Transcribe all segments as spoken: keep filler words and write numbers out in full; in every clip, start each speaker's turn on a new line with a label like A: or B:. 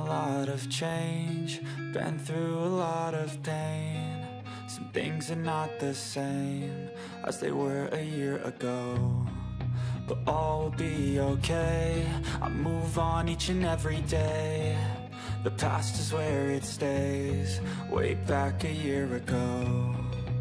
A: a lot of change, been through a lot of pain. Some things are not the same as they were a year ago, but all will be okay. I move on each and every day. The past is where it stays, way back a year ago.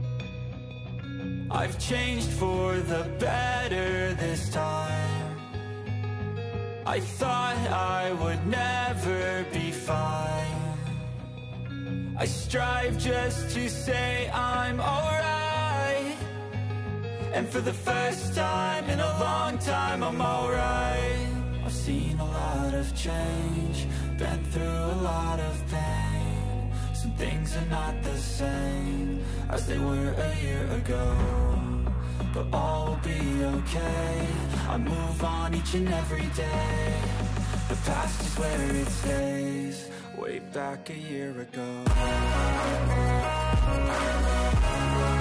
A: I've changed for the better this time. I thought I would never be fine. I strive just to say I'm alright, and for the first time in a long time I'm alright. I've seen a lot of change, been through a lot of pain. Some things are not the same as they were a year ago, but all will be okay. I move on each and every day. The past is where it stays, way back a year ago.